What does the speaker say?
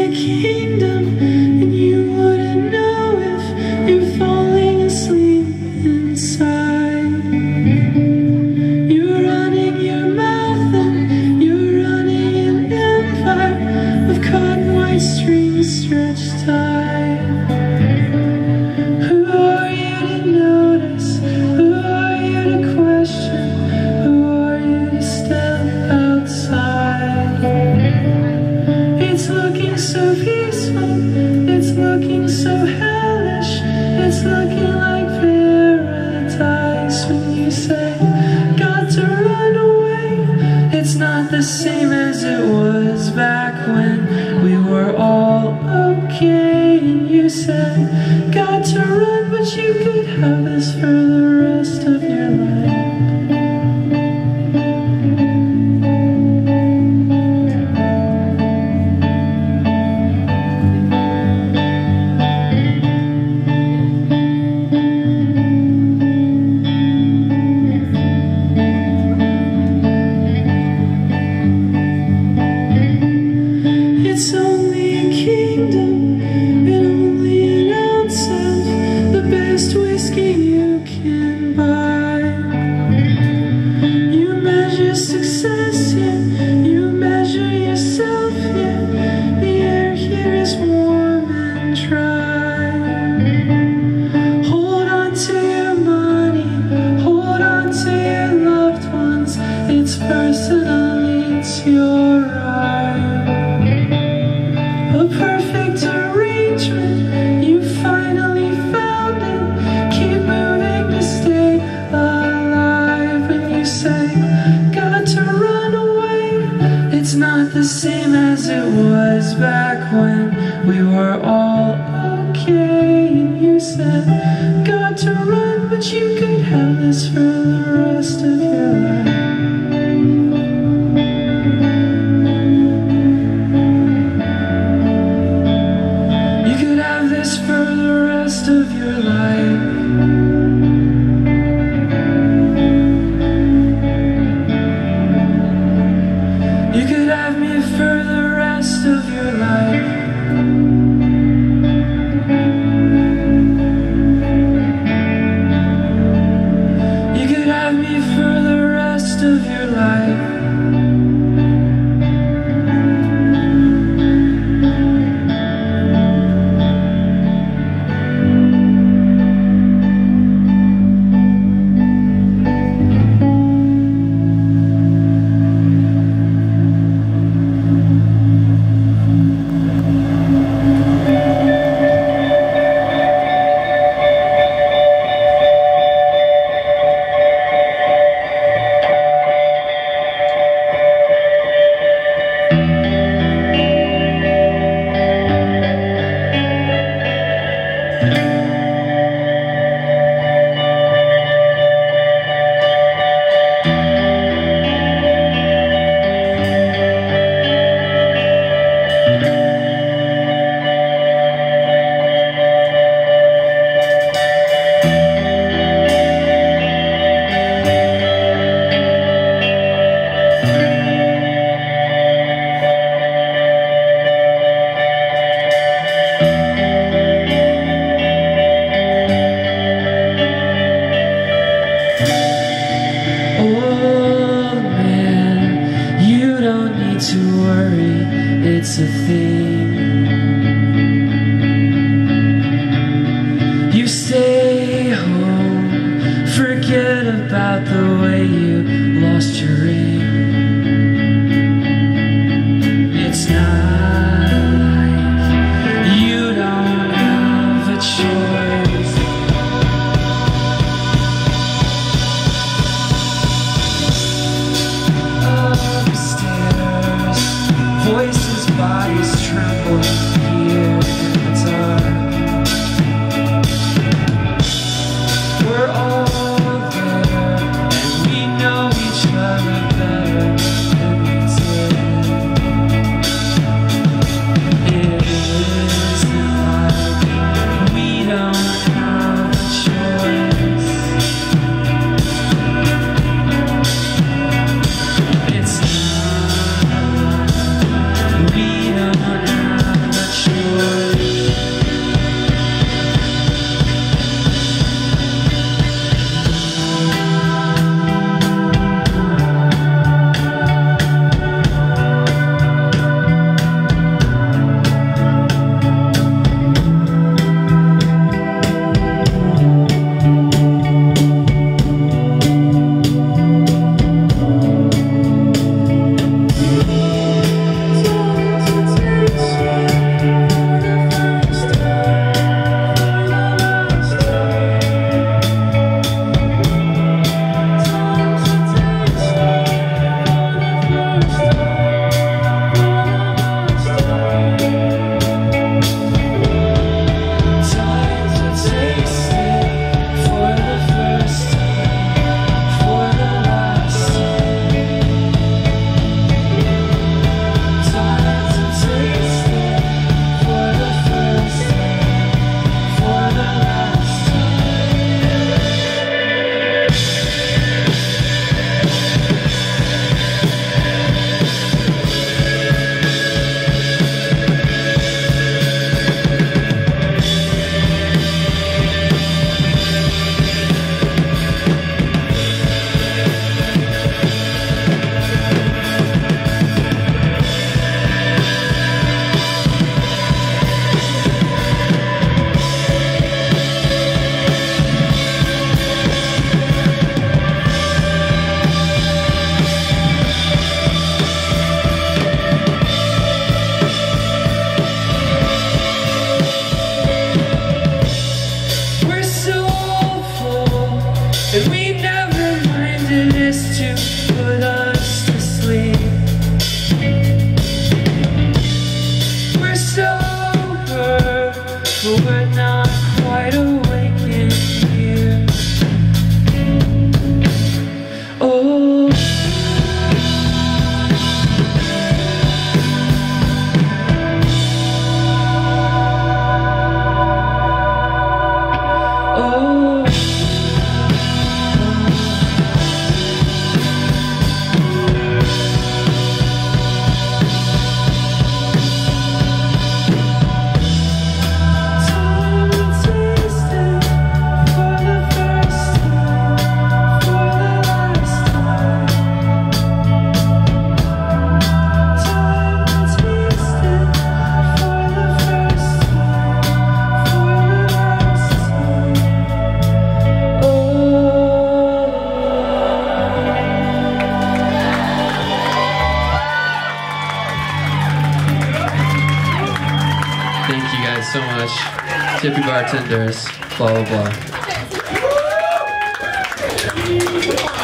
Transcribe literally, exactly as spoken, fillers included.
a kingdom, and you wouldn't know if you're falling asleep inside. You're running your mouth and you're running an empire of cotton white strings stretched tight. Who are you to notice? Who are you to question? Who are you to step outside? It's looking so peaceful, it's looking so hellish, it's looking like paradise when you say, got to run away. It's not the same as it was back when we were all okay. And you said, got to run, but you could have this for the rest of your life. It's only a kingdom, and only an ounce of the best whiskey you can buy. You measure success here, you measure yourself here. The air here is warm and dry. Hold on to your money, hold on to your loved ones. It's personal, it's your right. A perfect arrangement, you finally found it. Keep moving to stay alive. When you say, got to run away, it's not the same as it was back when we were all okay. And you said, got to run, but you could have this for the rest of your life. For the rest of your life. You could have me for the rest of your life. You could have me for the rest of your life. but we're not quite awake in here. Oh, oh. Thank you guys so much. Tippy bartenders, blah, blah, blah.